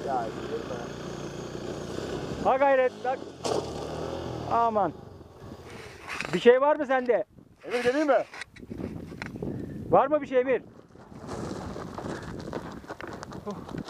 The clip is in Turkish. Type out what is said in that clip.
Ya girme. Ha gayret bak. Aman. Bir şey var mı sende? Emir geleyim mi? Var mı bir şey Emir?